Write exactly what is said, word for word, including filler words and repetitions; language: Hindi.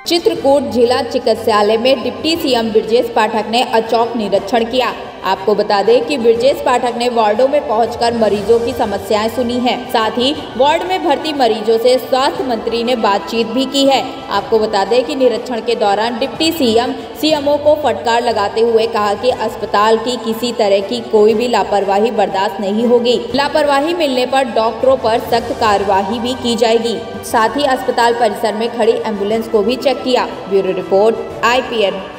चित्रकूट जिला चिकित्सालय में डिप्टी सीएम ब्रजेश पाठक ने अचौक निरीक्षण किया। आपको बता दें कि ब्रजेश पाठक ने वार्डों में पहुंचकर मरीजों की समस्याएं सुनी हैं। साथ ही वार्ड में भर्ती मरीजों से स्वास्थ्य मंत्री ने बातचीत भी की है। आपको बता दें कि निरीक्षण के दौरान डिप्टी सीएम सीएमओ को फटकार लगाते हुए कहा कि अस्पताल की किसी तरह की कोई भी लापरवाही बर्दाश्त नहीं होगी। लापरवाही मिलने पर डॉक्टरों पर सख्त कार्रवाई भी की जाएगी। साथ ही अस्पताल परिसर में खड़ी एम्बुलेंस को भी चेक किया। Bureau report I P N.